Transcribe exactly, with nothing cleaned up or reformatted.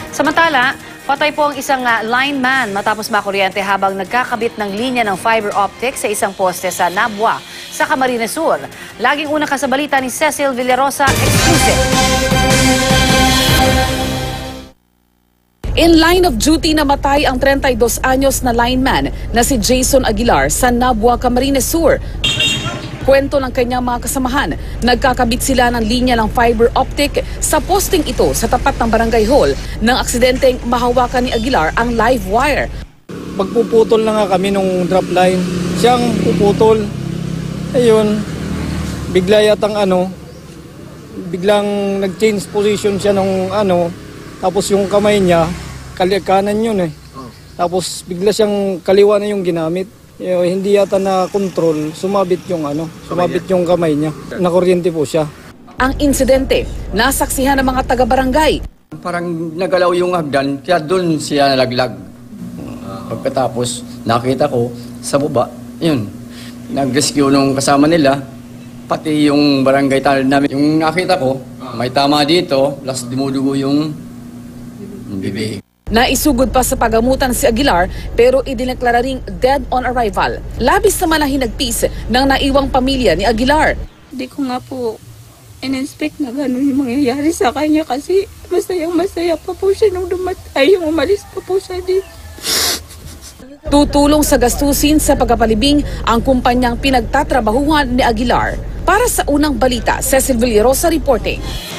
Samantala, patay po ang isang uh, lineman matapos makuryente habang nagkakabit ng linya ng fiber optic sa isang poste sa Nabua, sa Camarines Sur. Laging unang kasabalita ni Cecil Villarosa, exclusive. In line of duty namatay ang thirty-dos anyos na lineman na si Jason Aguilar sa Nabua, Camarines Sur. Kwento ng kanyang mga kasamahan, nagkakabit sila ng linya ng fiber optic sa posting ito sa tapat ng barangay hall nang aksidenteng mahawakan ni Aguilar ang live wire. Magpuputol na nga kami nung drop line. Siyang puputol. Ayun, bigla yatang ano, biglang nag-change position siya nung ano, tapos yung kamay niya, kanan yun eh. Tapos bigla siyang kaliwa na yung ginamit. Eh, hindi yata na control, sumabit yung ano, sumabit yung kamay niya. Nakuryente po siya. Ang insidente, nasaksihan ng mga taga-barangay. Parang nagalaw yung hagdan, kaya doon siya nalaglag. Pagkatapos, nakita ko sa baba, yun, nag-rescue nung kasama nila, pati yung barangay tanod namin. Yung nakita ko, may tama dito, plus dumudugo yung bibig. Naisugod pa sa pagamutan si Aguilar pero idineklara ring dead on arrival. Labis naman ang hinagpis ng naiwang pamilya ni Aguilar. Hindi ko nga po in-expect na gano'n yung mangyayari sa kanya kasi masayang masaya pa po siya nung dumatay, yung umalis pa po siya dito. Tutulong sa gastusin sa pagpapalibing ang kumpanyang pinagtatrabahuhan ni Aguilar. Para sa unang balita, Cecil Villarosa reporting.